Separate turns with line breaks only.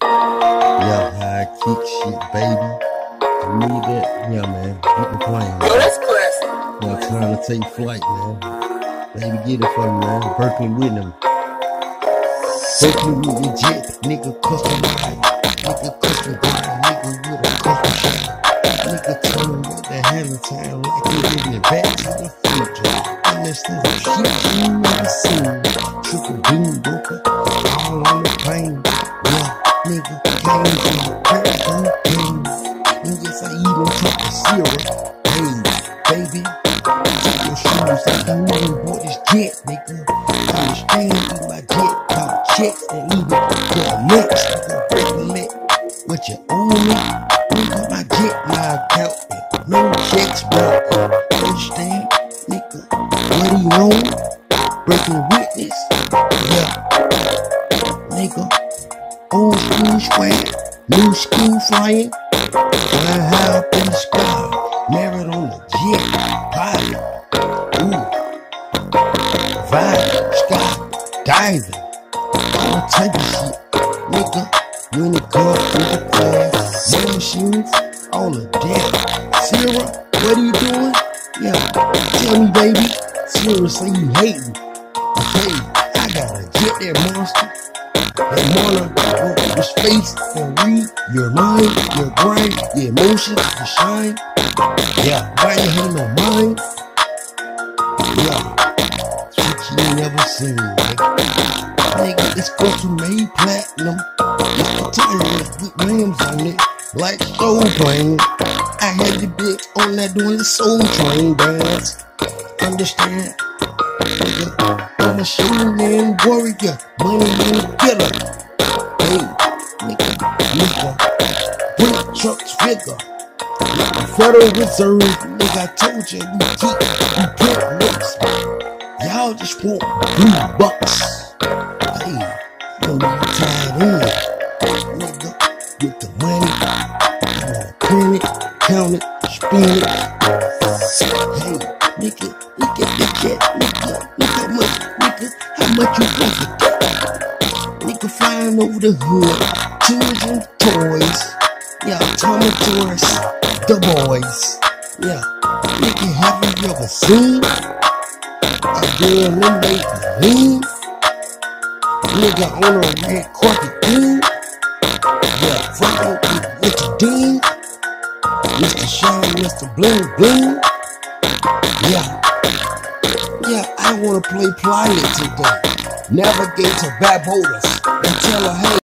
Yeah, how I kick shit, baby. You need that? Yeah, man. Get the plane.
Yo, that's classic.
Yeah, trying to take flight, man. Baby, get it for me, man. Berkeley and Whitley. Berkeley with the jet, nigga custom ride. Nigga custom grind, nigga with a custom shot. Nigga turn with the hammer time like he living it back to the future. And that's the shit you never seen. Triple beam broker, all on the plane. Yeah, nigga came from the crack on the pain. And yes, I even took the syrup. Hey, baby, take your shoes like you even bought this jet, nigga. Understand me, my jet, count checks and leave it for the next. Nigga, break the leg, what you owe me? Nigga, my jet, my account, no checks, bro. Understand, nigga, what he on? Breaking witness, yeah, nigga. Old school swag, new school flying. Flying high up in the sky, married on the jet, pilot. Ooh, vibe, sky, diving, all type of shit, nigga. When it comes to the class, no machines, all of that. Sarah, what are you doing? Yeah, tell me, baby. Sarah say you hating. Okay, I got a jet, that monster. That monitor your face and read your mind, your grind, your emotions, your shine. Yeah, why you ain't no mind? Yeah, shit you ain't never seen, nigga. Nigga, it's custom made platinum. It's the tire with rims on it, like soul plane. I had the bitch on that doing the soul train dance. Understand? Nigga, I'm a shooting warrior, money man killer. Hey, nigga, brick trucks figure. Nigga, Federal Reserve, nigga, I told you, we print looks. Y'all just want blue bucks. Hey, don't be tied in. Nigga, get the money, print it, count it, spin it. Hey, nigga, look at the jet, nigga, look how much you think it got. Nigga flying over the hood, children toys, yeah, Tommy tourists, the boys, yeah. Nigga, have you ever seen a girl in they lean? Nigga on a red carpet thing, yeah, fucking with Mr. Dean, Mr. Shine, Mr. Bling Bling. Yeah, I wanna play pilot today. Navigate to Barbados and tell her, hey.